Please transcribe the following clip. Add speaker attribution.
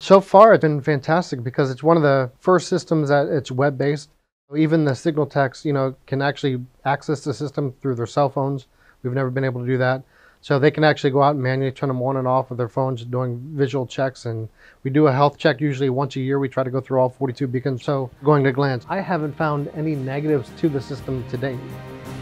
Speaker 1: So far, it's been fantastic because it's one of the first systems that it's web-based. Even the signal techs, can actually access the system through their cell phones. We've never been able to do that. So they can actually go out and manually turn them on and off with their phones doing visual checks. And we do a health check usually once a year. We try to go through all 42 beacons. So going to glance, I haven't found any negatives to the system to date.